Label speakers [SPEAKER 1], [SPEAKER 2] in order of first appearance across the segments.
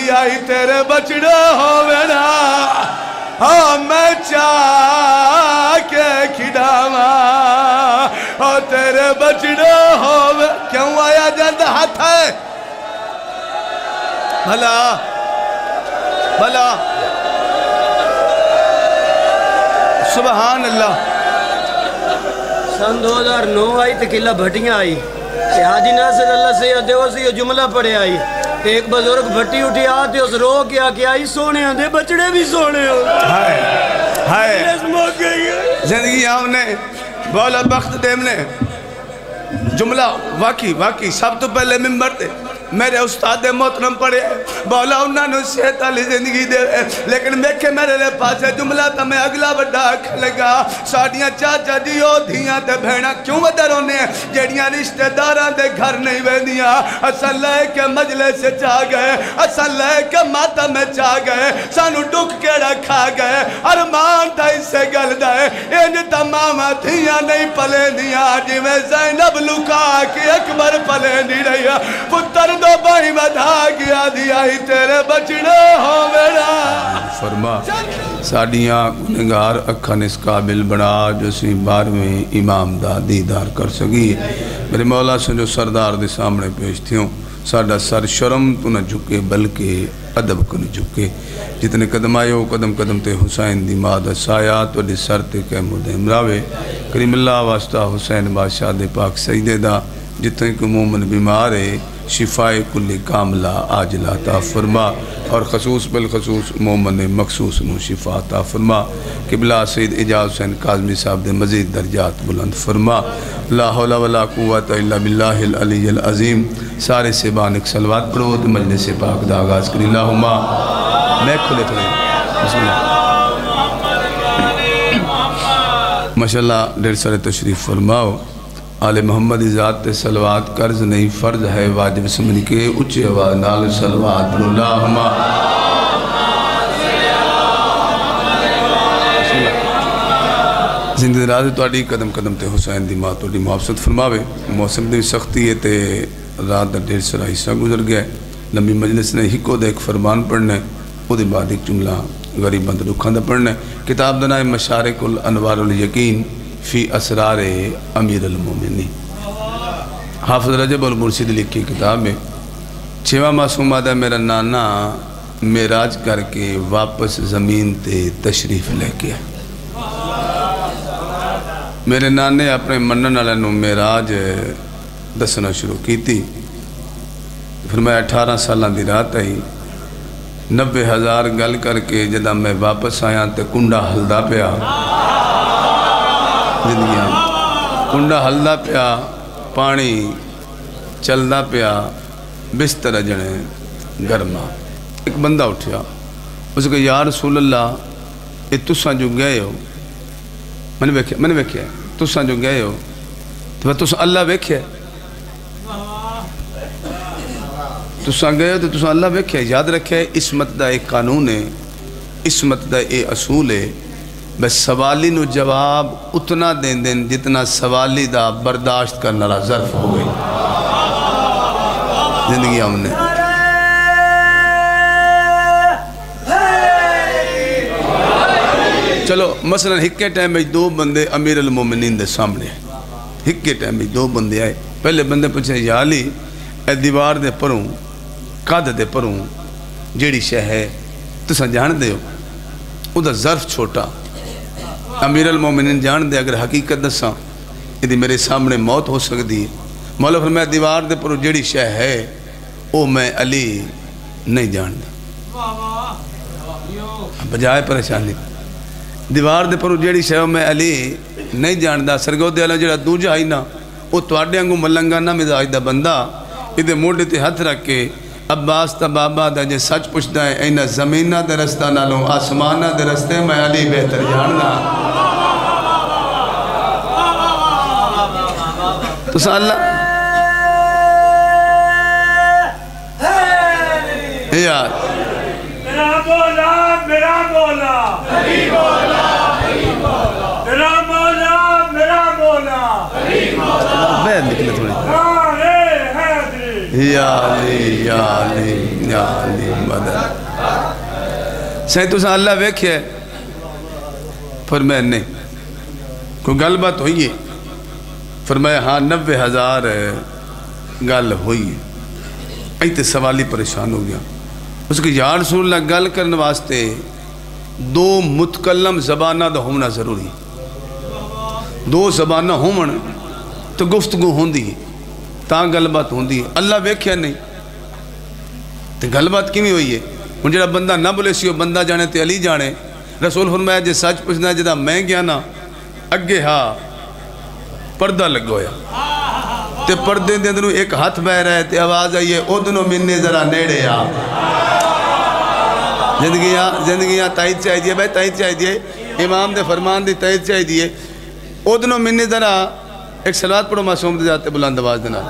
[SPEAKER 1] दिया ही तेरे बचड़ा होवे ना हाँ मैं चाह के खिड़ावा और तेरे बचड़ा होवे क्यों आया जंद हाथ है भला भला सुभान अल्लाह
[SPEAKER 2] सन 2009 आई तो किला भट्टियां आई हाजी नासिर अल्लाह से देवसी ये जुमला पढ़े आई एक बुजुर्ग भट्टी उठी आते उस रो के आके आई सोने आंदे बचड़े भी सोने हो
[SPEAKER 1] हाय जिंदगी हमने बौला बख्त देव ने जुमला वाकई सब तो पहले मिंबर थे मेरे उस्ताद मोहतरम पढ़े बौला उन्होंने सेहत वाली जिंदगी दे लेकिन देखे मेरे पास जुमला तो मैं अगला बड़ा आख लगा साड़ियाँ चाचा जी ओ धियाँ ते भैणा क्यों वधर होने जड़ियाँ रिश्तेदारां दे घर नहीं वेंदियां असा लेके मजले से चा गए असा लेके माता में चा गए सानू दुख केड़ा खा गए अरमान था इससे गल दे इंज तमाम धियाँ नहीं पलेंदियां जिवें ज़ैनब लुका के अकबर पलेंदी रही पुत्र दो भाई बधा गया दिया ही तेरे बचड़े हो मेरा फरमा साड़ियाँ गुनहगार अखन इस काबिल बना जो सी 12वें इमाम दा दीदार कर सकी मेरे मौला से जो सरदार दे सामने पेश थियों साडा सर शर्म तो न झुके बल्कि अदब को न झुके जितने कदम आयो कदम कदम ते हुसैन दी मां दा साया तुहाडे सर ते कहमुद इमरावे करीम अल्लाह वास्ता हुसैन बादशाह दे पाक सईदे दा जितने को मोमन बीमार है शिफाए कुल्ली कामला आजला ता फरमा और खसूस बिलखसूस मोमन मखसूस नु शिफा ता फरमा किबला सईद इजाज़ हुसैन काज़मी साहब दे मज़ीद दर्जात बुलंद फरमा ला हौला वला कुव्वत इल्ला बिल्लाहिल अलीय्यिल अज़ीम सारे सेबान एक सलवात पढ़ो तो मजलिस पाक दा आगाज़ करी अल्लाहुम्मा मैं खुले थोड़े माशाअल्लाह ढेर सारे तशरीफ़ फरमाओ आले मोहम्मद ज़ात ते सलवात कर्ज नहीं फ़र्ज है वाजिब समझ के उच्चे आवाज़ नाल सलवात पढ़ो अल्लाहुम्मा जिंदगी राज तुहाडी कदम कदम ते हुसैन दी मां तुहाडी मुआफ़त फरमावे मौसम दी सख्ती है ते रात दा ढेर सारा हिस्सा गुजर गया लंबी मजलिस ने हिको दे एक फरमान पढ़ने उहदे बाद एक जुमला गरीबां दे दुखां दा पढ़ना किताब दा नाम मशारिकुल अनवारुल यकीन फ़ी असरार अमीर अल-मोमिनीन हाफ़िज़ रजब अल मुर्शिद लिखी किताब में 6वां मासूम आदा मेरा नाना मेराज करके वापस ज़मीन ते तशरीफ़ लेके मेरे नाने अपने मनन वाले नूं मेराज दसना शुरू की थी फिर मैं 18 साल की रात आई 90,000 गल करके जदा मैं वापस आया तो कुंडा हलदा पिया जिंदगी कुंडा हलदा पिया पानी चलदा पिया बिस्तर जने गर्मा एक बंदा उठा उसको यार रसूल अल्लाह ये तुसा जो गए हो मैंने वेख्या तुसा जो गए हो तो तुस अल्लाह वेख्या तुसा गए हो तो तुसा अल्लाह वेख्या याद रखे इसमत का एक कानून है इसमत का ये असूल है बस सवाली नु जवाब उतना दें दें जितना सवाली दा बर्दाश्त करने वाला ज़र्फ हो गई जिंदगी हमने चलो मसलन हिक्के टाइम में 2 बंदे अमीर अल मोमिनीन दे सामने हिक्के टाइम में 2 बंदे आए पहले बंदे पूछे या अली ए दीवार दे परों कद दे परों जेड़ी शह है तुसा जान दे हो उदा ज़र्फ छोटा अमीर अल मोमिनीन जान दे अगर हकीकत दसा यदि मेरे सामने मौत हो सकती है मौला फिर मैं दीवार दे पर जेड़ी शह है वो मैं अली नहीं जानता बजाय परेशानी दीवार दे पर जेड़ी शह मैं अली नहीं जानता सरगोदे वाला जो दूजा आई ना वो तुहाडे वांगू मलंगा ना मिजाज दा बंदा इहदे मोढे ते हथ रख के अब्बास ता बाबा दा जे सच पुछदा है इन्हां ज़मीनां दे रस्ता नालों आसमानां दे रस्ते मैं अली बेहतर जानदा तो अल्लाह यार
[SPEAKER 3] मेरा मौला मेरा मौला मेरा मौला मेरा मौला
[SPEAKER 1] बैठ निकले थोड़ी या अली या अली या अली محمد سائیں تو اللہ ویکھے فرمایا نہیں کوئی گل بات ہوئی ہے فرمایا ہاں 90,000 گل ہوئی ہے ایتے سوالی پریشان ہو گیا اس کے یا رسول اللہ گل کرنے واسطے 2 متکلم زبانہ دا ہونا ضروری 2 زبانہ ہومن تو گفتگو ہوندی ہے تاں گل بات ہوندی ہے اللہ ویکھیا نہیں تو گل بات کیویں ہوئی ہے ہن جڑا بندہ نہ بولے سی وہ بندہ جانے تے علی جانے رسول فرمایا جے سچ پوچھنا جدا میں گیا نا اگے ہاں پردہ لگویا تے پردے دے اندروں ایک ہاتھ بہ رہا ہے تے آواز آئی ہے اودنو مننے ذرا نیڑے آ زندگیاں تائید چاہی دیئے بھائی تائید چاہی دیئے امام دے فرمان دی تائید چاہی دیئے اودنو مننے ذرا ایک صلوات پڑھو معصوم دے جاتے بلند آواز دینا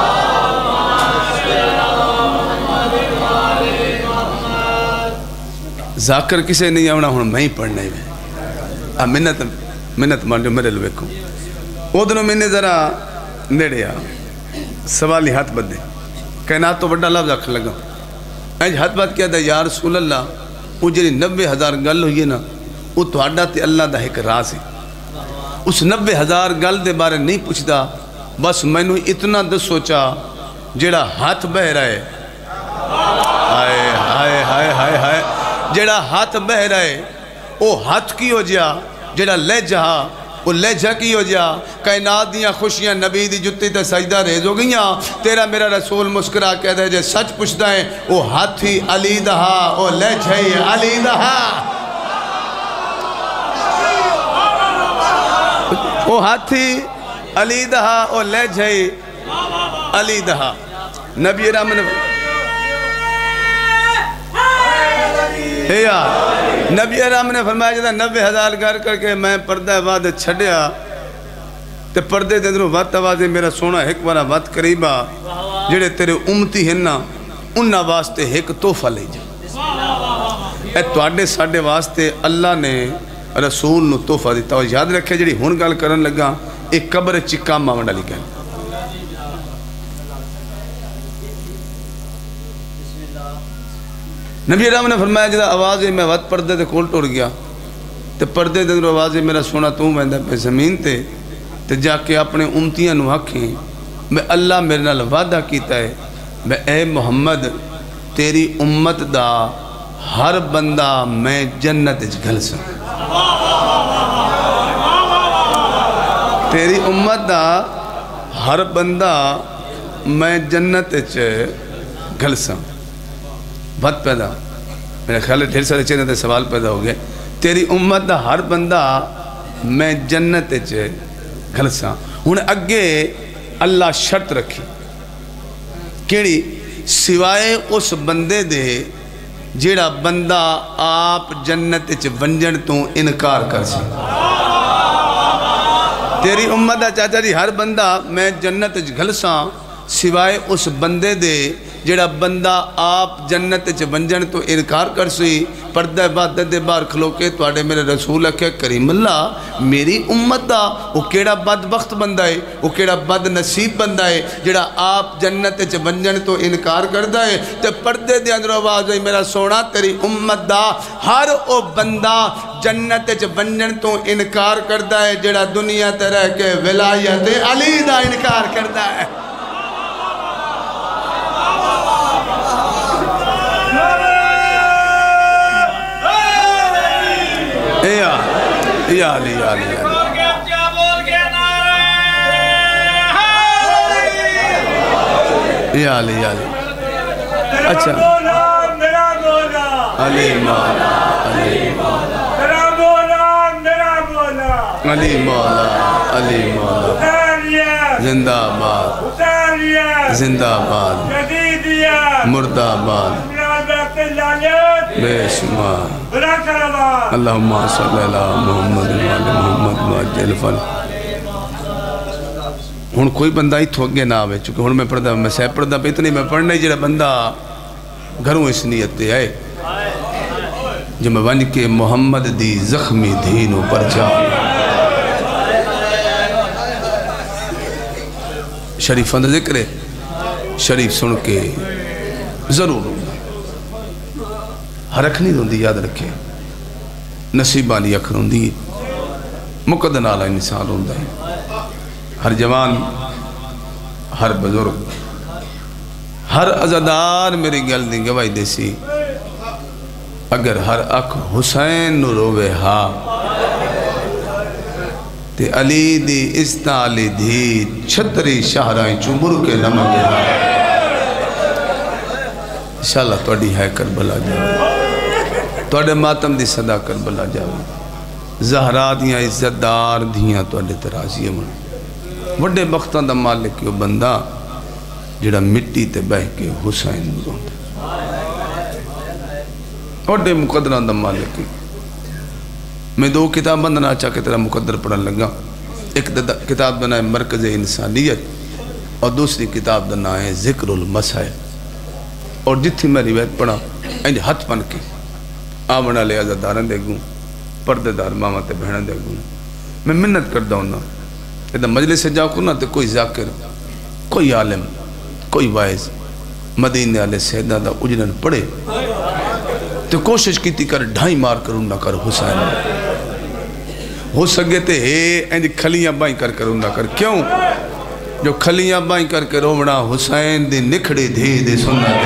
[SPEAKER 1] ذاکر کسے نہیں آونا ہوں میں ہی پڑھنا ہی میں منت مان جو میرے لوے کو اودنو مننے ذرا نیڑے آ سوالی ہاتھ بدے کائنات تو بڑا لفظ آکھ لگا اینج ہاتھ بات کیا دا یا رسول اللہ وہ جنی 90,000 گل ہوئی ہے نا وہ تو آڈا تے اللہ دا ایک راز ہے اس 90,000 گل دے بارے نہیں پوچھتا بس میں نے اتنا دس سوچا جیڑا ہاتھ بہ رہا ہے ہائے ہائے ہائے ہائے ہائے جیڑا ہاتھ بہ رہا ہے وہ ہاتھ کی ہو جیا جیڑا لے جہا وہ لہجہ کی ہو جا کائنات دیاں خوشیاں نبی دی جتی تے سجدہ ریز ہو گئیاں تیرا میرا رسول مسکرا کہہ دے جے سچ پوچھتا ہے وہ ہاتھی علی دہا وہ لہجہ علی دہا وہ ہاتھی علی دہا وہ لہجہ علی دہا نبی رحمن نبی رحم نے فرمایا جدا 90,000 گھر کر کے میں پردہ وعدے چھڑیا تے پردے دے اندروں وقت آوازے میرا سونا ایک بارا وقت قریبا جڑے تیرے امتی ہیں نا انہا واسطے ایک توفہ لے جا اے توڑے ساڑے واسطے اللہ نے رسول نو توفہ دیتا اور یاد رکھے جڑی ہون گال کرن لگا ایک قبر چکا ماں ڈالی گئے نبی رحم نے فرمایا جدا آوازے میں وقت پردے دے کول ٹور گیا تے پردے دے آوازے میرا سونا تو ویندہ پہ زمین تے جا کے اپنے امتیاں نو آکھیں میں اللہ میرے نال وعدہ کیتا ہے میں اے محمد تیری امت دا ہر بندہ میں جنت گھل سا تیری امت دا ہر بندہ میں جنت گھل سا بات پیدا میرے خیال ہے ڈھیر سارے چیزیں سوال پیدا ہو گئے تیری امت دا ہر بندہ میں جنت گھلساں ہن اگے اللہ شرط رکھی کیڑی سوائے اس بندے دے جیڑا بندہ آپ جنت ونجن تو انکار کر سی تیری امت دا چاچا جی ہر بندہ میں جنت گھلساں سوائے اس بندے دے جیڑا بندہ آپ جنت ونجن تو انکار کر سی پردہ بات دے بار کھلو کے توڑے میرے رسول اکھے کریم اللہ میری امت دا وہ کیڑا بدبخت بندہ ہے وہ کیڑا بد نصیب بندہ ہے جیڑا آپ جنت ونجن تو انکار کر دائے تے پردے دے اندر آواز ہے میرا سونا تیری امت دا ہر او بندہ جنت ونجن تو انکار کر دائے جیڑا دنیا تے رہ کے ولایت علی دا انکار کر دائے یا علی یا علی یا علی یا علی اچھا علی مولا علی مولا علی مولا علی مولا زندہ آباد زندہ آباد مردہ آباد بے شمار اللہم صلی اللہ محمد محمد معجل فل ہون کوئی بندہ ہی تھوک گئے نہ آوے چونکہ ہون میں پڑھتا میں سہ پڑھتا پہ اتنی میں پڑھنا ہی جڑا بندہ گھروں اس نیت دے آئے جو میں ون کے محمد دی زخمی دھینوں پر جا شریفان دا ذکر ہے شریف سن کے ضرور ہر اکھ نہیں روندی یاد رکھے نصیبہ نہیں اکھ روندی مقدر نالا انسان روندا ہے ہر جوان ہر بزرگ ہر عزادار میری گل دی گواہی دے سی اگر ہر اکھ حسین نو روے ہاں تے علی دی استا علی دی چھتری شہرائیں چمبر کے نمک ہاں انشاءاللہ توڑی ہے کربلا جاوے توڑے ماتم دی صدا کربلا جاوے زہرا دیاں عزت دار دیاں توڑے ترازی من وڈے بختان دا مالک یو بندہ جڑا مٹی تے بہ کے حسین روندہ وڈے مقدران دا مالک میں دو کتاب بندنا چاہ کے تیرا مقدر پڑھن لگا ایک کتاب دا نام ہے مرکز انسانیت اور دوسری کتاب دا نام ہے ذکر المسائل اور جتھی میں روایت پڑھا انج ہاتھ پن کے آمنا لے عزادارن دے گوں پردے دار ماما تے بہنن دے گوں میں منت کردہ ہوں نا ایدہ مجلس سے جاؤ کرنا تے کوئی ذاکر کوئی عالم کوئی وائز مدینے والے سیدہ دا اجرن پڑے تو کوشش کیتی کر ڈھائی مار کر نہ کر حسین ہو سکے تے اینج کھلیاں بائیں کر نہ کر کیوں جو کھلیاں بائیں کر کے رومنا حسین دی نکھڑی دھی دے سننا دے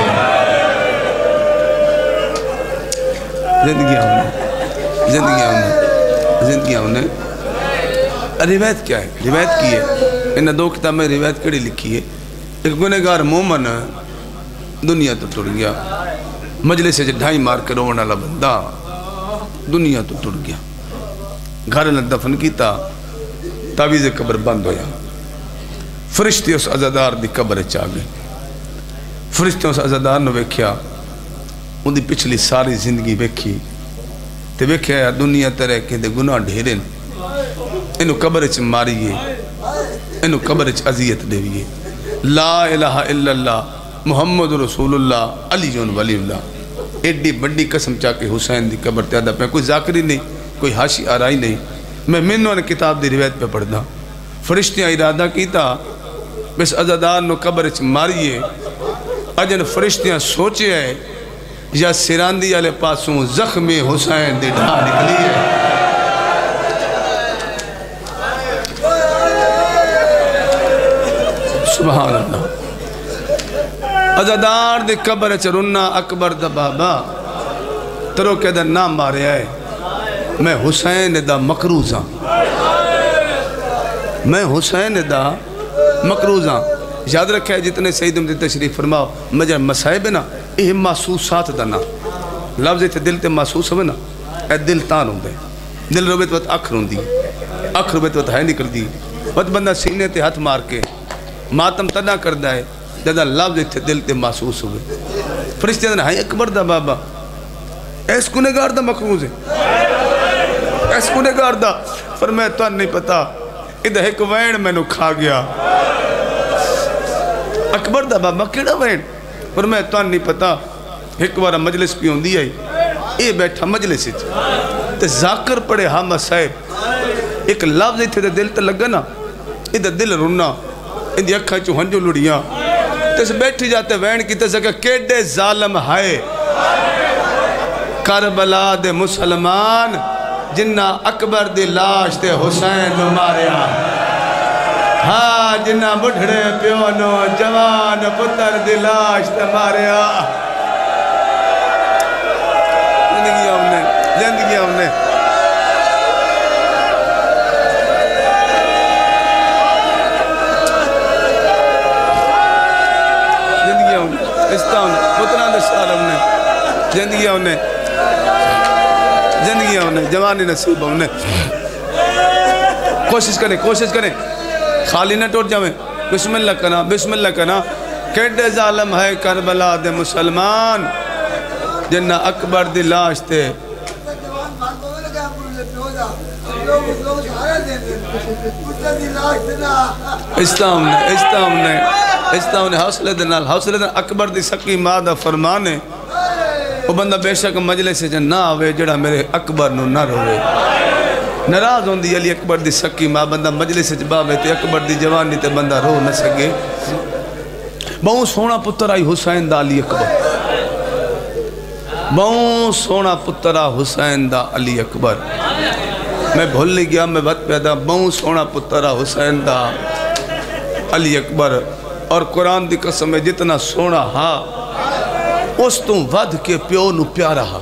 [SPEAKER 1] زندگیاں ہونے روایت کیا ہے روایت کی ہے انہیں دو کتاب میں روایت کڑی لکھی ہے ایک گنہگار مومن دنیا تو ٹر گیا مجلس سے ڈھائی مار کے رونا لا بندہ دنیا تو ٹر گیا گھر نے دفن کیتا تعویذ قبر بند ہویا فرشتے اس عزادار دی قبر چاہ گئے فرشتے اس عزادار نے ویکھیا ان دی پچھلی ساری زندگی ویکھی تے ویکھیا دنیا تیرے کے دے گناہ ڈھیرن انہوں قبر چ ماریے انہوں قبر چ عذیت دیویے لا الہ الا اللہ محمد رسول اللہ علی جون ولی اللہ ایڈی بڑی قسم چاہ کے حسین دی قبر تیادہ پہ کوئی ذاکری نہیں کوئی حاشی آرائی نہیں میں منوں نے کتاب دی روایت پہ پڑھنا فرشتیاں ارادہ کیتا بس عزادار نو قبر چ ماریے اجن فرشتیاں سوچے ہے یا سراندی والے پاسوں زخمی حسین دی ڈھا نکلی ہے سبحان اللہ عزادار دے قبر چرنا اکبر دا بابا ترو کے در نام مارے آئے میں حسین دا مقروضاں میں حسین دا مقروضاں یاد رکھے جتنے سید امدی تشریف فرماؤ مجھے مسائب ہے نا یہ محسوسات دا نا لفظ تے دل تے محسوس ہوئے نا اے دل تان ہوں دے دل روبت وقت اکھ رون دی اکھ روبت وقت ہے نکل دی وقت بندہ سینے تے ہاتھ مار کے ماتم تنا کردہ ہے دادا لفظ تے دل تے محسوس ہوئے فرشتے دن ہائی اکبر دا بابا ایس گنہگار دا مقروض ہے ایس گنہگار دا فرمایا تو نہیں پتا ادھا ایک وین میں نو کھا گیا اکبر دا بابا کیڑا وین فرمایا تو نہیں پتا ایک بارا مجلس پی ہوں دی آئی اے بیٹھا مجلس ہی تے ذاکر پڑے ہاں صاحب ایک لفظ تے دل تے لگا نا ادھا دل رونا اندھی اکھا چو ہنجو لڑیاں تیسے بیٹھی جاتے وین کی تیسے کہ کیڑے ظالم ہائے کربلا دے مسلمان جنہ اکبر دی لاش تے حسین نو ماریا ہاں جنہ بڑھڑے پیونو جوان پتر دی لاش تے ماریا زندگی ہم نے زندگی ہونے جوانی نصیب ہونے کوشش کریں خالی نہ ٹوٹ جاویں بسم اللہ کنا کیڑے ظالم ہے کربلا دے مسلمان جنہ اکبر دی لاش تے اسلام نے حوصلے دنال اکبر دی سکی ماں دا فرمانے وہ بندہ بے شک مجلس سے نہ آوے جڑا میرے اکبر نو نہ روے ناراض ہوندی علی اکبر دی سکی ماں بندہ مجلس سے باوے تے اکبر دی جوانی تے بندہ رو نہ سکے بہت سونا پتر آئی حسین دا علی اکبر بہوں سونا پترا حسین دا علی اکبر میں بھول نہیں گیا میں بات پیدا بہوں سونا پترا حسین دا علی اکبر اور قرآن دی قسم ہے جتنا سونا ہا اس تو ود کے پیو نو پیارا ہا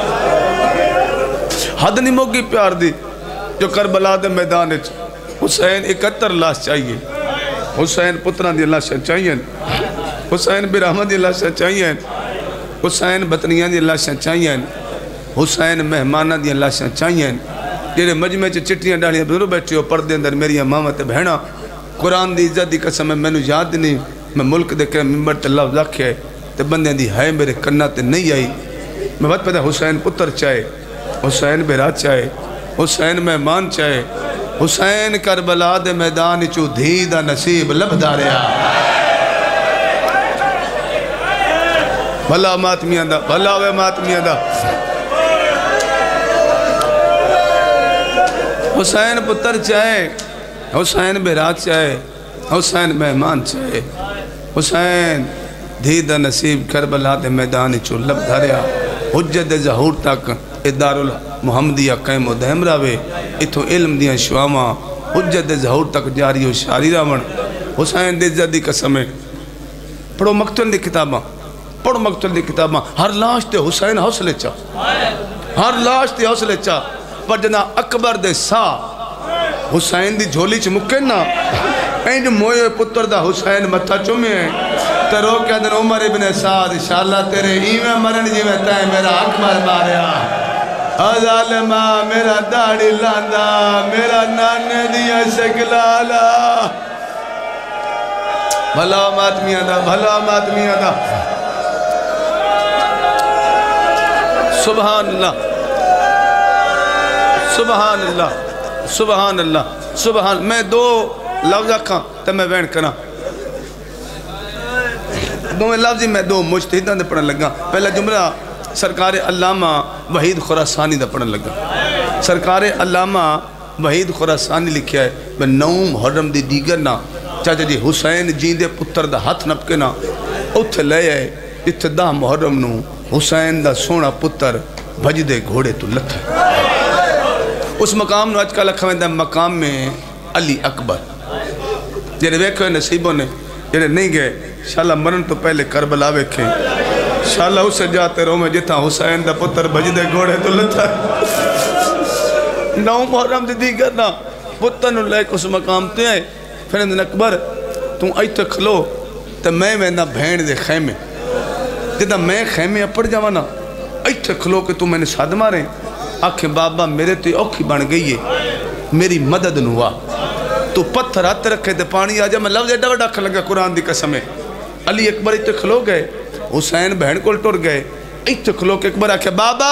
[SPEAKER 1] حد نہیں موگی پیار دی جو کربلا دے میدان حسین 71 لاش چاہیے حسین پترہ دی لاشاں چاہیے حسین برحمد دی لاشاں چاہیے حسین بطنیاں دی لاشاں چاہیے حسین مہمانہ دی لاشاں چاہیے جیرے مجمع چٹیاں ڈالیاں بزرگ بیٹھے ہو پردے اندر میری ماما تے بہنا قرآن دی عزت دی قسم ہے میں نو یاد نہیں میں ملک دے کے ممبر تے لفظ رکھے تے بندے دی ہے میرے کنہ تے نہیں آئی میں بات پیدا حسین پتر چاہے حسین بیرات چاہے حسین مہمان چاہے حسین کربلا دے میدان چو دھی دا نصیب لب داریا بھلا ماتمیاں دا بھلا وے ماتمیاں دا حسین پتر چاہے حسین بیرات چاہے حسین مہمان چاہے حسین دھی دا نصیب کربلا دے میدان چو لب داریا حجت ظہور تک ادار محمدیہ قیم و دہم راوے اتھو علم دیاں شواما حجت ظہور تک جاری و شاری راون حسین دے عزت دی قسم ہے پڑھو مقتل دی کتاباں پڑھو مقتل دی کتاباں ہر لاش تے حسین حوصلے چاہ ہر لاش تے حوصلے چاہ پر جنا اکبر دے سا حسین دی جھولی چھ مکنا اینج موئے پتر دا حسین متھا چومے ترو کے اندر عمر ابن سعد انشاءاللہ تیرے ایویں مرن جی میں تائیں میرا اکبر ماریا ظالمہ میرا داڑی لاندہ میرا نانے دیا شکلالا بھلا ماتمیاں دا بھلا ماتمیاں دا سبحان اللہ سبحان اللہ سبحان اللہ سبحان میں دو لفظ رکھاں تو میں وین کرا دو میں لفظی میں دو مجتہدان دے پڑھن لگا پہلا جملہ سرکار علامہ وحید خراسانی دا پڑھن لگا سرکار علامہ وحید خراسانی لکھیا ہے میں نوم محرم دی دیگر نا چاچا جی حسین جین دے پتر دا ہاتھ نپکے نا اتھ لے آئے اتھ دا محرم نو حسین دا سونا پتر بھج دے گھوڑے تو لتھے اس مقام نو آج کا لکھا میں دا مقام میں علی اکبر جنہیں ویکھو نصیبوں نے جنہیں نہیں گئے انشاءاللہ مرن تو پہلے کربلا ویکھیں انشاءاللہ اس سے جاتے رہو میں جتا حسین دا پتر بھج دے گھوڑے تو لتھے نو محرم دی دیگر نا پتر نو لے کے اس مقام تے آئے پھر اندن اکبر تم ایتھے کھلو تو میں نا بھین دے خیمے جتا میں خیمے اپڑ جاوانا ایتھے کھلو کہ تم میں نے ساتھ مارے آنکھیں بابا میرے تو اوکھی بن گئی ہے میری مدد نوا تو پتھر ہاتھ رکھے تے پانی آجا میں لفظ ایڈا وڈا کھل لگا قرآن دی قسم ہے علی اکبر ایتھے کھلو گئے حسین بہن کو ٹر گئے ایتھے کھلو کہ اکبر آکھے بابا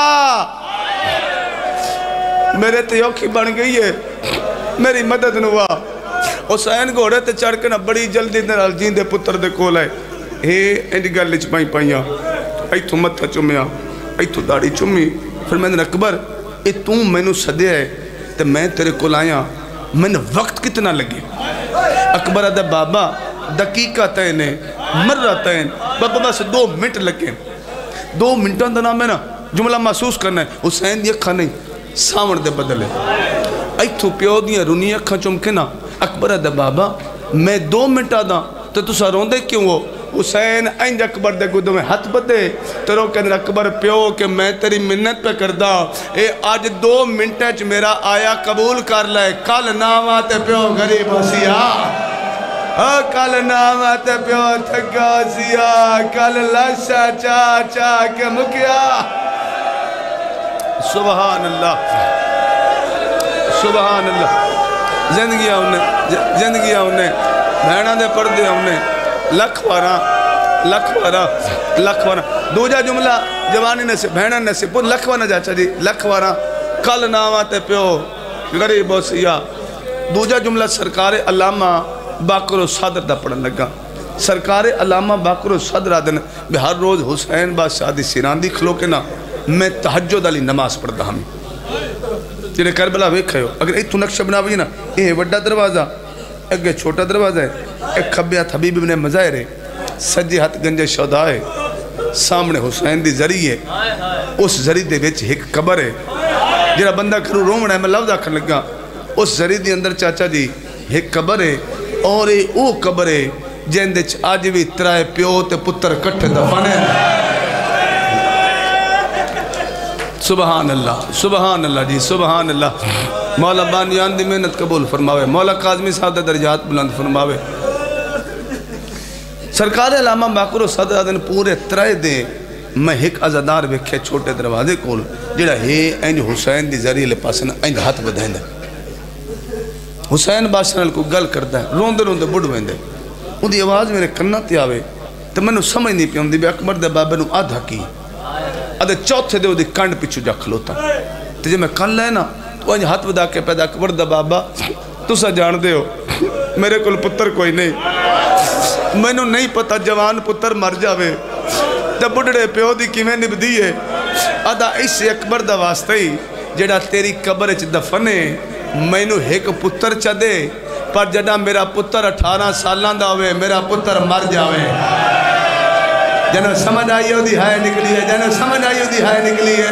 [SPEAKER 1] میرے تو اوکھی بن گئی ہے میری مدد نوا حسین گھوڑے تے چڑھ کے نا بڑی جلدی نال جیندے پتر دے کول آئے اے انج گل وچ پائیاں ایتھوں متھا چومیا ایتھوں داڑھی چومی پھر میں نے اکبر اے توں مینوں سدیا ہے تے میں تیرے کول آیا میں نے وقت کتنا لگے اکبر آدھا بابا دقیقہ تین مرہ تین بابا بس 2 منٹ لگے 2 منٹوں دا نام ہے نا جملہ محسوس کرنا ہے حسین دی اکھا نہیں ساون دے بدلے ایتھوں پیو دیاں رونی اکھا چمکے نا اکبر آدھا بابا میں 2 منٹ آدھا تو تسا روندے کیوں ہو حسین اینج اکبر دے گدوں میں ہاتھ بدے ترو کہ اکبر پیو کہ میں تیری منت پہ کردہ اے آج 2 منٹیں چ میرا آیا قبول کر لے کل نام آتے پیو غریب سیا کل نام آتے پیو تھگا سیا کل لاشا چا کے مکیا سبحان اللہ سبحان اللہ زندگیاں انہیں بہنہ دے پردے انہیں لکھ وارا دو جا جملہ جوانی نے سے بہنہ نے سے لکھ وارا جا چاہی لکھ وارا کل نام آتے پیو غریب و سیاہ دو جا جملہ سرکار علامہ باقر و صدر دا پڑھن لگا سرکار علامہ باقر و صدر آدن بے ہر روز حسین بادشاہ دی سیراندی کھلو کے نا میں تہجد علی نماز پڑھتا ہمیں جنہیں کربلا ویکھے ہو اگر ایتھو نقشہ بنا بھی نا یہ وڈا دروازہ اگے چھوٹا دروازہ ہے ایک کھبیات حبیب ابن مظاہر ہے سجے ہاتھ گنجے شہداء ہے سامنے حسین دی ذریعے اس ذریعے دے وچ ایک قبر ہے جڑا بندہ گھروں رومنا ہے میں لفظ آکھن لگا اس ذریعے دے اندر چاچا جی ایک قبر ہے اور او قبر ہے جن دے آج بھی ترائے پیو تے پتر کٹھے دفن ہیں سبحان اللہ جی سبحان اللہ مولا بانیان دی محنت قبول فرماوے مولا قاظمی صاحب دے درجات بلند فرماوے سرکار علامہ باقر و صدر دن پورے ترائے دیں میں ایک عزادار ویکھے چھوٹے دروازے کول جڑا ہے اینج حسین دی ذریعے لے پاسن اینج ہاتھ بدھائیں دے حسین بادشاہ کو گل کرتا ہے روندے روندے بڑھ ویندے ان دی آواز میرے کنہ تے آوے تو میں نے سمجھ نہیں پیا دی بے اکبر دے بابے نو آدھا کی آدھے چوتھے دے وہ دی کنڈ پچھو جا کھلوتا تو جب میں کن لے نا تو انج ہاتھ بدا کے پیدا اکبر دے بابا تو سا جان دے ہو میرے کل پتر کوئی نہیں میں نے نہیں پتا جوان پتر مر جاوے جب بڑھڑے پیو دی کی میں نبدی ہے آدھا اس اکبر دا واسطہ ہی جڑا تیری قبر اچھ دفنے میں نے ایک پتر چا دے پر جڑا میرا پتر 18 سالان دا ہوئے میرا پتر مر جاوے جنہوں سمجھ آئی ہو دی ہائے نکلی ہے جنہوں سمجھ آئی ہو دی ہائے نکلی ہے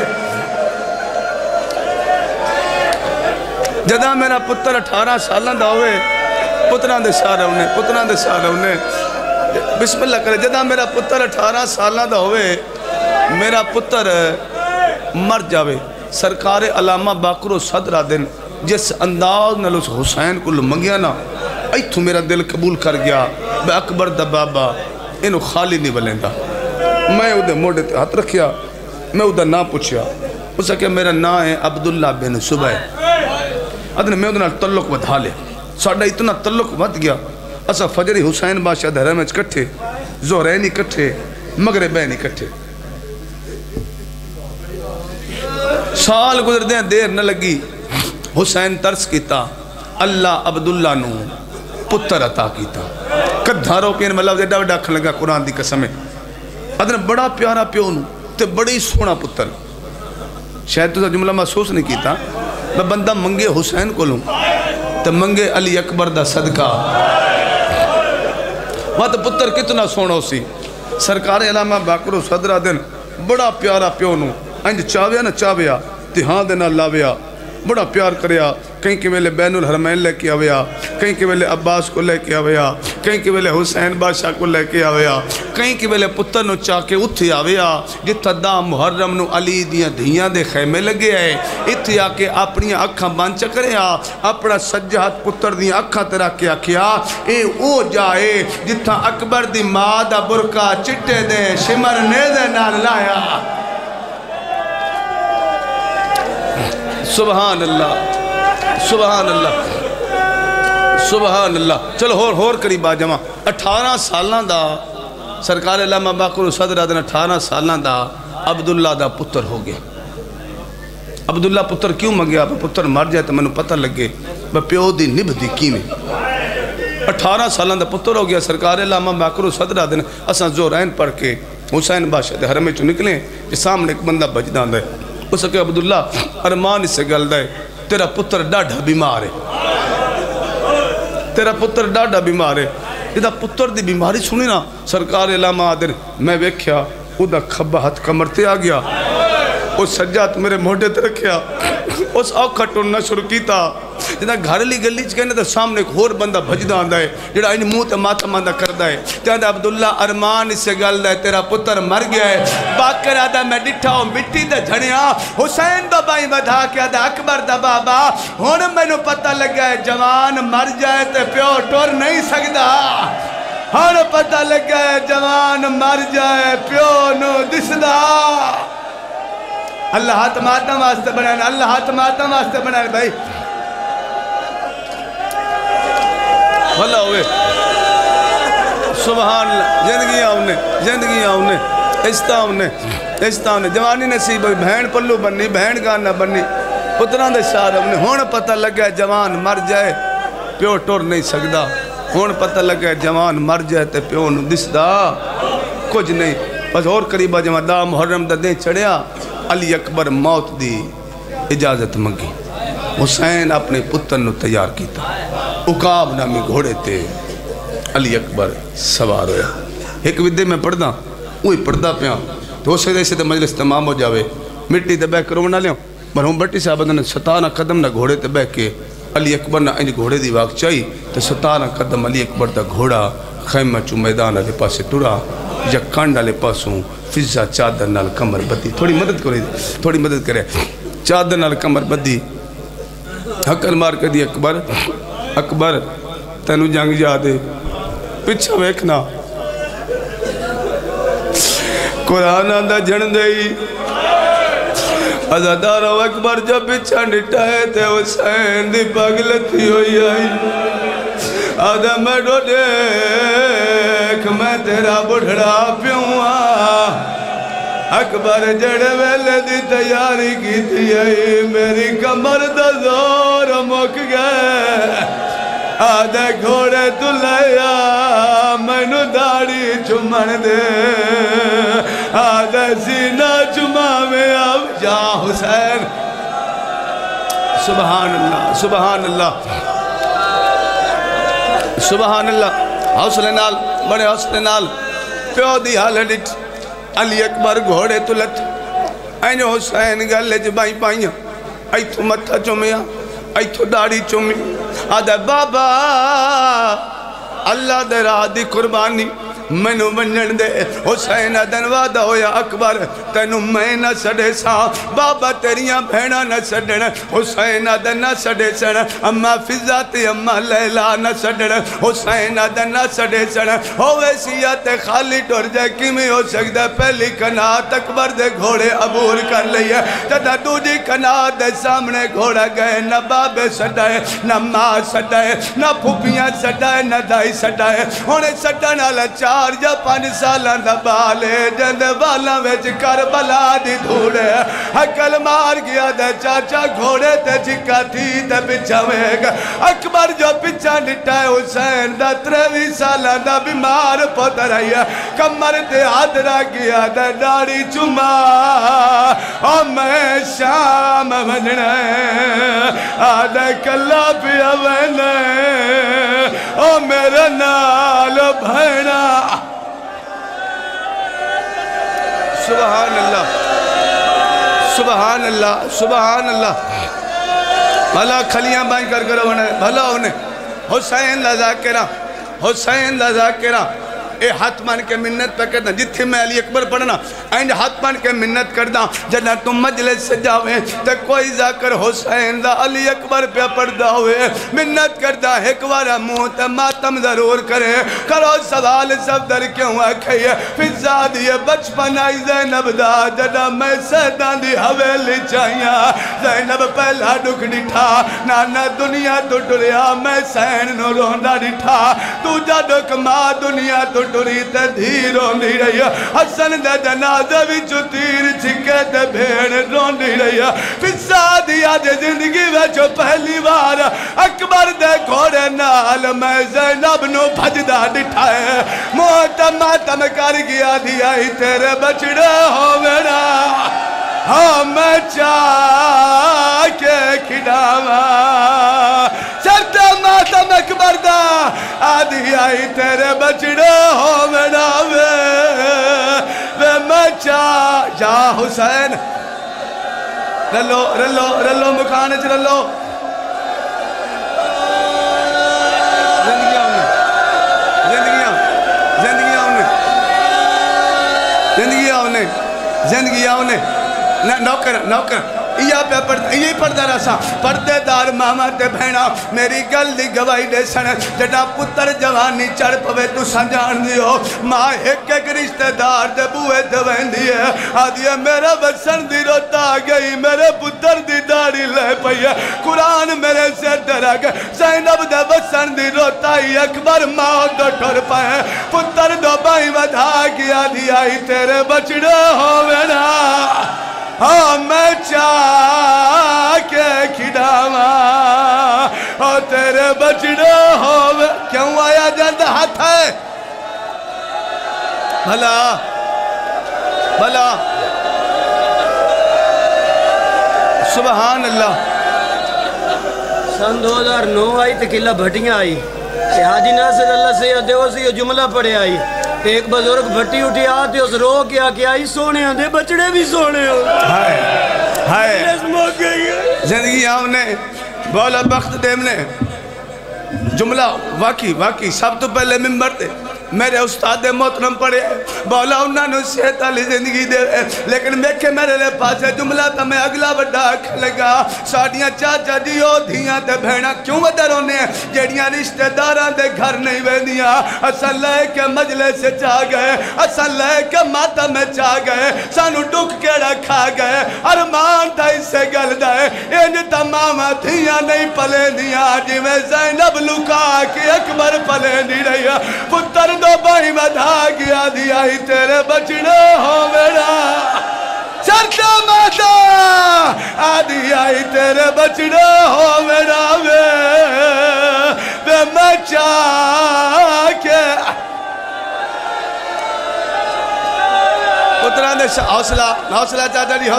[SPEAKER 1] جدا میرا پتر 18 سالان دا ہوئے پتران دے سارے انہیں بسم اللہ کرے جدا میرا پتر 18 سالان دا ہوئے میرا پتر مر جاوے سرکار علامہ باقر و صدرہ دن جس انداز نل اس حسین کو منگیا نا ایتھو میرا دل قبول کر گیا بے اکبر دا بابا انہوں خالی نہیں بلیندا میں ادھے موڑے تے ہاتھ رکھیا میں ادھے نا پوچھیا اسے کہ میرا نا ہے عبداللہ بن صبح ادھنے میں ادھنے تعلق بدھا لے ساڑھا اتنا تعلق بد گیا اسا فجری حسین بادشاہ دھرم اچھ کٹھے زہرین کٹھے مغربین کٹھے سال گزر دیں دیر نہ لگی حسین ترس کیتا اللہ عبداللہ نو پتر عطا کیتا کدھاروں پین میں لفظ ایڈا وڈا کھن لگا قرآن دی قسمیں ادھنے بڑا پیارا پیو نو تے بڑی سونا پتر شاید تو جملہ محسوس نہیں کیتا میں بندہ منگے حسین کو لوں تے منگے علی اکبر دا صدقہ وہاں تے پتر کتنا سونا سی سرکار علامہ باقر و صدرہ دن بڑا پیارا پیو نو انج چاویا نہ چاویا تے ہاں دینا لاویا بڑا پیار کریا کہیں کہ ویلے بین الحرمین لے کے آویا کہیں کہ ویلے عباس کو لے کے آویا کہیں کہ ویلے حسین بادشاہ کو لے کے آویا کہیں کہ ویلے پتر نو چاہ کے اتھی آویا جتھا دا محرم نو علی دیاں دھیاں دے خیمے لگے آئے اتھی آکے اپنی اکھاں بانچ کرے اپنا سجہت پتر دیاں اکھاں تیرا کیا کیا اے او جائے جتھا اکبر دی ماں دا برکا چٹے دے شمر نیزے نال لایا سبحان اللہ سبحان اللہ سبحان اللہ چلو ہور قریبا جمع 18 سالان دا سرکار علامہ باقر و صدرہ دن 18 سالان دا عبداللہ دا پتر ہو گیا عبداللہ پتر کیوں مگیا پتر مر جائے تو میں نے پتہ لگے پیو دی نبھ دی کی میں 18 سالان دا پتر ہو گیا سرکار علامہ باقر و صدرہ دن اساں زہرین پڑھ کے حسین بادشاہ دے حرمے چو نکلیں کہ سامنے ایک بندہ بجدان دے اس کہ عبداللہ ارمان اس سے گل دے تیرا پتر ڈاڑھا بیمار ہے تیرا پتر ڈاڑھا بیمار ہے جدہ پتر دی بیماری سنی نا سرکار علامہ آدر میں ویکھیا ادھا کھبا ہاتھ کمرتے آ گیا اس سجات میرے موڑے تے رکھیا اس اوکھا ٹوننا شروع کیتا جدہ گھر لی گلی چکے تو سامنے ایک اور بندہ بھجدہ آندہ ہے جڑا انہیں منہ تے ماتھا ماندہ کردہ ہے جہاں عبداللہ ارمان اس سے گل دے تیرا پتر مر گیا ہے باکر آدھا میں ڈٹھا ہوں مٹی دے جھڑیا حسین دا بائی بدھا کے آدھا اکبر دا بابا ہون میں نو پتہ لگا ہے جوان مر جائے تے پیو ٹور نہیں سکدا ہون پتہ لگا ہے جوان مر جائے پیو نو دسدا اللہ ہاتھ ماتم واسطے بنائے اللہ ہاتھ ماتم واسطے بنائے بھائی بھلا ہوئے سبحان اللہ زندگیاں انہیں عزتہ انہیں جوانی نصیب ہوئی بہن پلو بننی بہن گانا بننی پتران دے سارے انہیں ہون پتہ لگا جوان مر جائے پیو ٹور نہیں سکدا ہون پتہ لگا جوان مر جائے تے پیو نو دسدا کچھ نہیں بس اور قریبہ جمع دا محرم دا دیں چڑھیا علی اکبر موت دی اجازت منگی حسین اپنے پتر نو تیار کیتا اقاب نامی گھوڑے تے علی اکبر سوار ہویا ایک ودے میں پڑھ دا وہی پڑھدا پیا تو اسے دے سے مجلس تمام ہو جاوے مٹی تے بہ کرو نہ لیوں مرحوم بٹی صاحب نے 17 قدم نہ گھوڑے تے بہ کے علی اکبر نہ انج گھوڑے دی واق چاہی تے 17 قدم علی اکبر دا گھوڑا خیمہ چو میدان والے پاسے ٹرا یا کانڈ والے پاسوں فضا چادر نال کمر بدی تھوڑی مدد کرے چادر نال کمر بدی حکل مار کے دی اکبر تینو جنگ یادے پچھا ویکھنا قرآن آندہ جھن دئی عزادارو اکبر جب پچھا نٹائے تے حسین دی پاگلتی ہوئی آئی آدھا میں ڈو دیکھ میں تیرا بڑھڑا پیوں اکبر جڑے ویلے دی تیاری کی تھی آئی میری کمر دا زور مک گئے آدھے گھوڑے تو لیا میں نو داڑی چمن دے آدھے سینہ چما میں اب جا حسین سبحان اللہ سبحان اللہ سبحان اللہ حوصلے نال بڑے حوصلے نال پیو دی حالے ڈٹ علی اکبر گھوڑے تو لت اینو حسین گلے جبائی پائیاں ایتھو متھا چومیا ایتھو داڑی چومی آدھے بابا اللہ دے راہ دی قربانی مینو ونجن دے حسین دن وعدہ ہویا اکبر تینو میں نہ سڑے سا بابا تیریاں بھیڑا نہ سڑن حسین دن نہ سڑے سڑ اما فضا تے اما لیلہ نہ سڑن حسین دن نہ سڑے سڑ ہوئے سیات خالی ٹور جائے کیمی ہو سکتا پہلی کنات اکبر دے گھوڑے عبور کر لئے تدہ دوجی کنات دے سامنے گھوڑا گئے نہ بابے سڑائے نہ ماں سڑائے نہ پھوپیاں سڑائے نہ دائی سڑائے انہیں سڑن آلہ چار یا 5 سالان دا بالے جند والا ویچ کربلا دی دھوڑے حکل مار گیا دے چاچا گھوڑے تے چکا تھی تے پچھا ویگ اکبر جو پچھا نٹائے حسین دا 23 سالان دا بیمار پتر آیا کمر تے حدرہ گیا دے ڈاڑی چما او میں شام وننے آدھے کلا پیا ونے او میرے نال بھینا سبحان اللہ سبحان اللہ سبحان اللہ بھلا کھلیاں بائیں کر ونے بھلا انہیں حسین لا ذاکرہ اے ہاتھ مان کے منت پہ کرنا جتھے میں علی اکبر پڑھنا اینڈ ہاتھ مان کے منت کرنا جنہ تم مجلس سے جاویں تو کوئی ذاکر حسین دا علی اکبر پہ پڑھدا ہوئے منت کردا ایک وارا موت ماتم ضرور کرے کرو سوال سب در کیوں آکھئے فضا دیئے بچپن آئی زینب دا جنہ میں سیدان دی حویلی چاہیاں زینب پہلا ڈک ڈٹھا نانا دنیا تو ڈریا میں سین نو روندا ڈٹھا تو جا ڈک ماں دنیا تو ٹوری تے دھی روندی رہی حسن دے جنازہ وچ تیر چھکے تے بھیڑ روندی رہی فضا دیا دے زندگی وچ پہلی بار اکبر دے گھوڑے نال میں زینب نو بھجدا ڈٹھا ہے ماتم کر گیا دیا ہی تیرے بچڑے ہووینا ہاں میں چاہ کے کھڑاواں چرتا ماتم اکبر دا آدھی آئی تیرے بچڑے ہو میڈا وے میں چاہ جا حسین رلو مکانے چ رلو زندگی آؤنے نوکر یہ پڑھتا رہا سا پردے دار ماما تے بھینا میری گل دی گواہی دے سن جڑا پتر جوانی چڑھ پوے تو سنجان دیو ماں ایک رشتہ دار دے بوئے دوین دیئے آدھیے میرا بسن دی روتا گئی میرے پتر دی داری لے پئی قرآن میرے سے ڈرا گئے زینب دے بسن دی روتا ہی اکبر ماں دو ٹھر پائے پتر دو بائی ودھا گیا دیا ہی تیرے بچڑے ہوئے نا ہاں میں چاہ کے کھڑاواں اور تیرے بچڑے ہوئے کیوں آیا جند ہاتھ ہے بھلا سبحان اللہ
[SPEAKER 2] سن 2009 آئی تے قلعہ بھٹیاں آئی حاجی ناصر اللہ سے دیو سے یہ جملہ پڑھے آئی ایک بزرگ بھٹی اٹھی آتے اس رو کیا کہ آئی سونے آندے بچڑے بھی سونے ہو
[SPEAKER 1] ہائے زندگی ہم نے بولا بخت دیم نے جملہ واقعی سب تو پہلے ممبر تھے میرے استاد محترم پڑھے بولا انہوں نے صحت والی زندگی دے لیکن میکھے میرے لے پاسے جملہ تا میں اگلا بڑا آکھ لگا ساڑیاں چاچا دیو دھیاں تے بہنہ کیوں ودر ہونے جیڑیاں رشتہ داراں دے گھر نہیں ویندیاں اصل لے کے مجلس سے چاہ گئے اصل لے کے ماتا میں چاہ گئے سانو ڈک کے رکھا گئے ارمان تا اس سے گل دائے انج تمام دھیاں نہیں پلے دیاں جی میں زینب لکا کے اکبر پلے دی رہی پتر دو بھائی بدھا گیا دیا ہی تیرے بچڑے ہو میرا چرچا ماتا آدھی آئی تیرے بچڑے ہو میرا بے میں چاہ کے اتران دے حوصلہ چاچا جی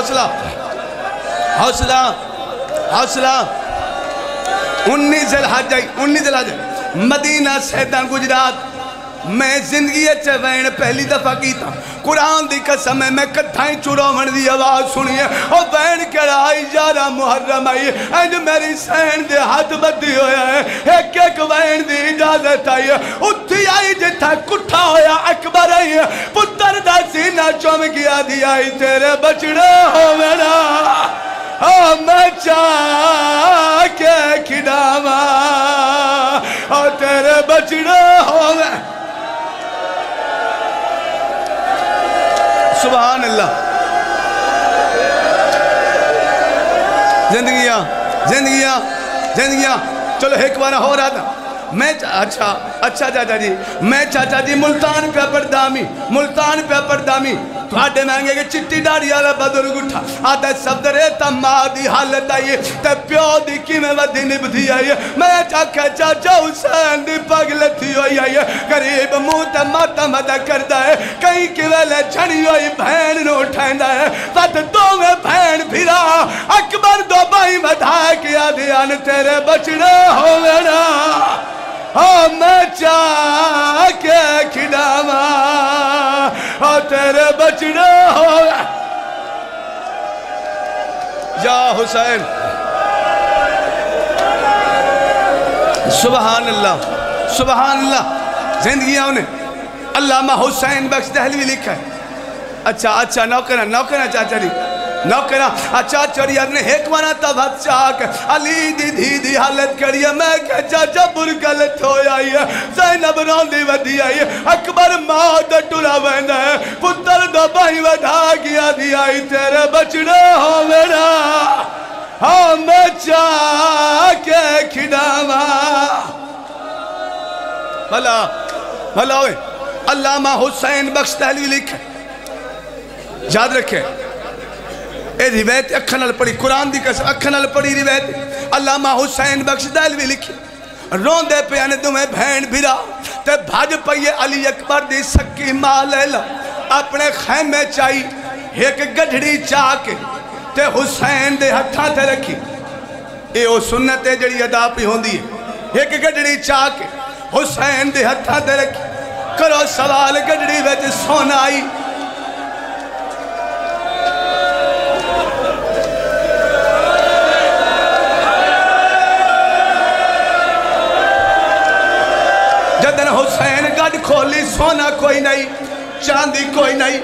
[SPEAKER 1] حوصلہ 19 ذی مدینہ سیدان گجرات میں زندگی اچھے وین پہلی دفعہ کیتا قرآن دی قسم ہے میں کتھائیں چوڑوں دی آواز سنیے اور وین کرائی جارہ محرم آئی اینج میری سین دے ہاتھ بدی ہویا ہے ایک وین دی اجازت آئی ہے اتھی آئی جتھا کٹھا ہویا اکبر آئی ہے پتر دا سینہ چوم گیا دی آئی تیرے بچڑے ہو میرا میں چاہ کے کھڑاما اور تیرے بچڑے ہو میرا سبحان اللہ زندگیاں چلو ایک بار ہو رہا تھا میں اچھا چاچا جی میں چاچا جی ملتان پہ پردامی تو آڈے مہنگے کہ چٹی ڈاڑی آلہ بدرگ اٹھا آدھے صدرے تمادی حالت آئیے تے پیو دی کی میں ودی نبدھی آئیے میں چاچا حسین دی پگلتی ہوئی آئیے قریب موت ماتا مدہ کردہ ہے کہیں کی ویلے چھڑی ہوئی بہن نو اٹھائندہ ہے فت دو میں بہن پھرا اکبر دو بھائی مدھا کیا دیان تیرے بچڑے ہو میرا میں چاہ کے کھڑاما اور تیرے بچڑے ہو یا حسین سبحان اللہ زندگیاں انہیں علامہ حسین بخش دہلوی لکھا ہے اچھا نوکرہ چاچا جی نوکرہ اچھا چوری اپنے حکمانہ تبھت چاک علی دی حالت کریے میں کہ چاچا برگلت ہو آئی ہے زینب روندی ودی آئی ہے اکبر موت ٹولا بہنہ ہے پتر دو بھائی ودھا گیا دی آئی تیرے بچڑے ہو میرا میں چاہ کے کھڑاما بھلا ہوئے علامہ حسین بخش دہلوی لکھے یاد رکھے اے روایت اکھن نال پڑھی قرآن دی قسم اکھن نال پڑھی روایت علامہ حسین بخش دہلوی لکھی روندے پہ آنے تمہیں بہن بھرا تے بھاج پئیے علی اکبر دی سکی ماں لیلا اپنے خیمے چائی ایک گڑھڑی چاہ کے تے حسین دے ہتھاں تے رکھی اے او سنت جڑی ادا پہ ہوندی ہے ایک گڑھڑی چاہ کے حسین دے ہتھاں تے رکھی کرو سوال گڑھڑی ویچ سونا آئی جدن حسین گڑھ کھولی سونا کوئی نہیں چاندی کوئی نہیں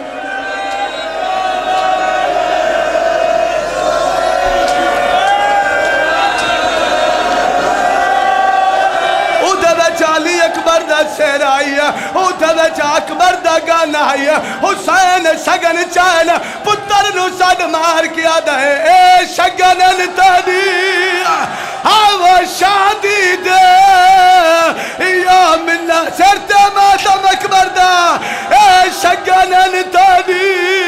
[SPEAKER 1] چالی اکبر دا سیر آئی ہے اوتھا دا چا اکبر دا گانا آئی ہے حسین شگن چائن پتر نو ساڑ مار کیا دا ہے اے شگن انتادی آو شادی دے یا منہ سرتے ماتم اکبر دا اے شگن انتادی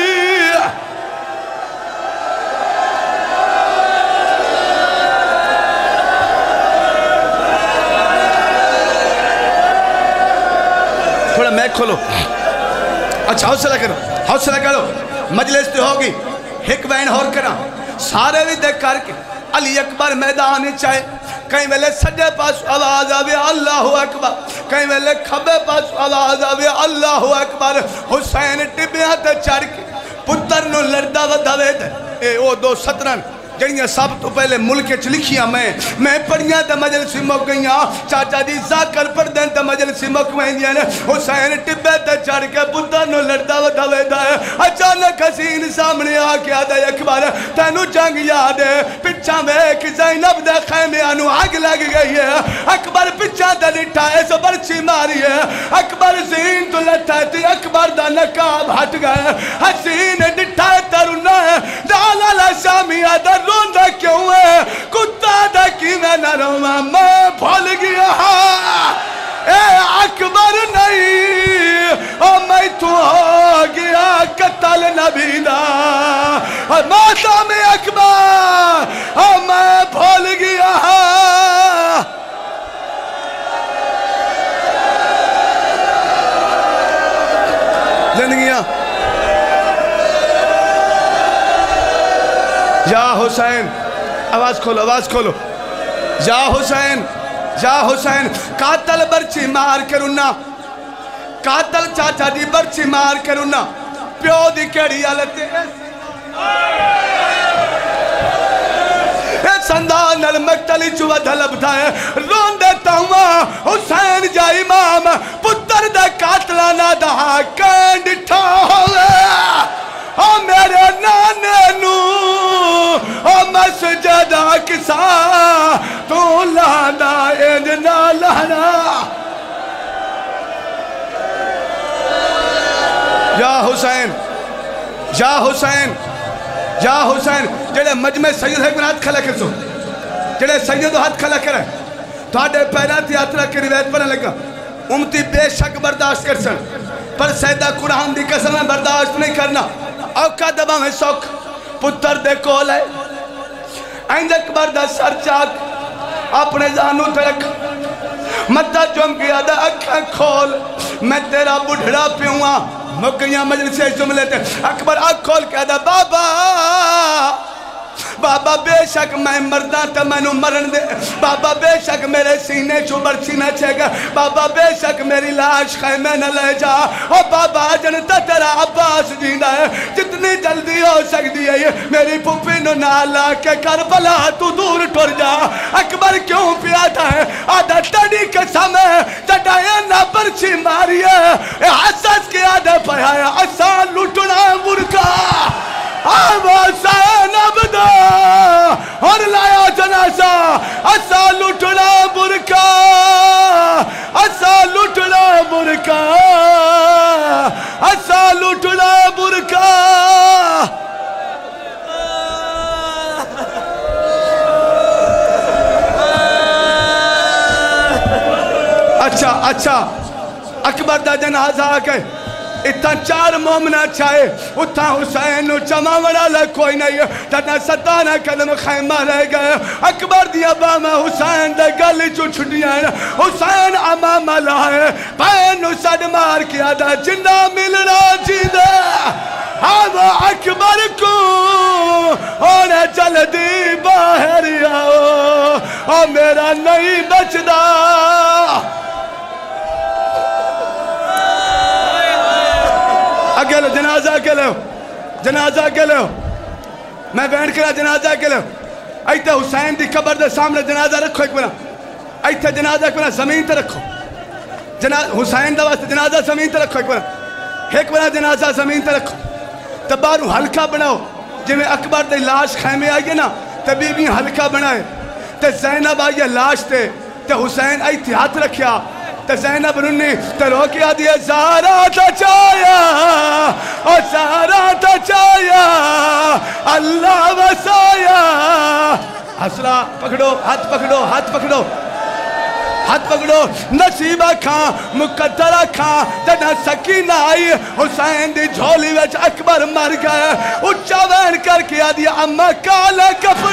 [SPEAKER 1] تھوڑا میک کھولو اچھا حوصلہ کرو مجلس تے ہوگی ایک بین اور کرا سارے بھی دیکھ کر کے علی اکبر میدان چاہے کہیں ویلے سجے پاس آواز آوے اللہ اکبر کہیں ویلے کھبے پاس آواز آوے اللہ اکبر حسین ٹبیاں تے چڑھ کے پتر نو لڑدا وداوے دے اے او دو سترن جڑیاں سب تو پہلے ملک چ لکھیاں میں پڑھیاں تے مجلسی مک گئیاں چاچا جی ذاکر پڑھ دین تے مجلسی مک ویندیاں نے حسین ٹبے تے چڑھ کے پتر نو لڑدا وداوے دا اچانک حسین سامنے آ کے آدا اکبر تینو جنگ یاد ہے پچھاں ویکھ زینب دے خیمیاں نو آگ لگ گئی ہے اکبر پچھاں تے ڈٹھا ہے سو برچی ماری ہے اکبر زین تو لٹھا تے اکبر دا نقاب ہٹ گیا حسین ڈٹھا تے رونا ہے ڈالا لا شامی آدھا روندہ کیوں ہے کتا دا کی میں نہ رواں میں بھول گیا اے اکبر نہیں او میں تو ہو گیا قتل نبی دا ماتا میں اکبر او میں بھول گیا زندگیاں یا حسین آواز کھولو یا حسین قاتل برچی مار کرونا قاتل چاچا دی برچی مار کرونا پیو دی کڑی آلتے سندان المقتلی چوہ دھلب دھائے رون دیتا ہوا حسین جا امام پتر دا قاتلانا دا کینڈٹھا ہوئے او میرے نانے نو او مسجد اقصا تو لانا انجنا لانا یا حسین جڑے مجمع سید ہے ہاتھ کھلا کر سو جڑے سید ہاتھ کھلا کرے تو آڈے پیرات یاترہ کی روایت پڑھنے لگا امتی بے شک برداشت کر سن پر سیدہ قرآن دی قسم برداشت نہیں کرنا اوکا دبا میں سوک پتر دے کول ہے آئند اکبر دا سر چاک اپنے زانو ترک مدہ جم گیا دا اکھا کھول میں تیرا بڑھڑا پیوں مکیاں مجلس سے جملے تے اکبر آنکھ کھول کے دا بابا بے شک میں مردہ تا میں نو مرن دے بابا بے شک میرے سینے چو برچی نہ چھے گا بابا بے شک میری لاش خیمے نہ لے جا او بابا جنتا تیرا عباس جیندہ ہے جتنی جلدی ہو سکتی ہے یہ میری پپی نو نالا کے کربلا تو دور ٹور جا اکبر کیوں پیاتا ہے آدھا تڑی کے سمیں چٹائے نہ برچی ماری ہے حساس کے آدھا پہایا آسان لٹنا مرکا آوازین عبدہ اور لایا جنازہ اسا لٹنا برکا اسا لٹنا برکا اسا لٹنا برکا اچھا اکبر دا جنازہ آگئے اتنا چار مومنہ چاہے اتنا حسین نو چما وڑا کوئی نہیں ہے تنا ستانہ قدم خیمہ رہ گئے اکبر دیا باما حسین دے گلی چو چھٹیاں حسین امام لائے پین نو سڑ مار کیا دا جنہ ملنا جی دے ہم اکبر کو اور چل دی باہر آؤ اور میرا نہیں بچ دا اگلو جنازہ اگلو میں بیٹھ کرا جنازہ اگلو ایتا حسین دی قبر دے سامنے جنازہ رکھو ایک بنا ایتا جنازہ ایک بنا زمین تے رکھو حسین دا واسطے جنازہ زمین تے رکھو ایک بنا جنازہ زمین تے رکھو تبارو ہلکا بناؤ جی میں اکبر دے لاش خیمے آئیے نا تبھی بھی ہلکا بنائے تے زینب آئیے لاش تے حسین ایتی ہاتھ رکھیا تے زینب رنی تے روکیا دیا زہرا تا چایا اور زہرا تا چایا اللہ وسایا حسرہ پکڑو ہاتھ پکڑو نصیبہ کھان مقدرہ کھان تنہ سکینہ آئی حسین دی جھولی ویچ اکبر مر گئے اچھا وین کر کیا دیا اممہ کالا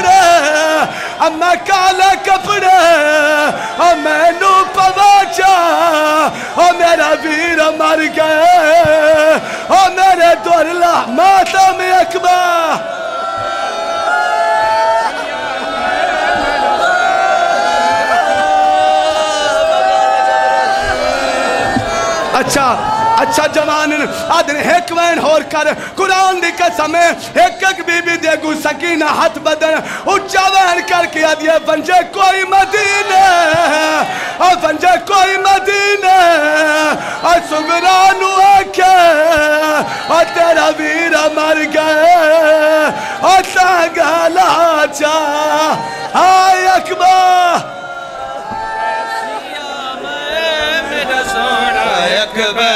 [SPEAKER 1] کپڑے اور میں نو پواچا اور میرا ویر مر گئے اور میرے دور اللہ ماتا میں اکبر اچھا جوان آدھن ایک وین ہور کر قرآن دی قسم ایک بی بی دے گو سکینہ ہاتھ بدن اچھا وین کر کے آدھے بنجے کوئی مدینہ اور بنجے کوئی مدینہ اور سگرانو آکے اور تیرا ویرہ مر گئے اور تاگالا چاہ آئے اکبر
[SPEAKER 4] میرا سونا اکبر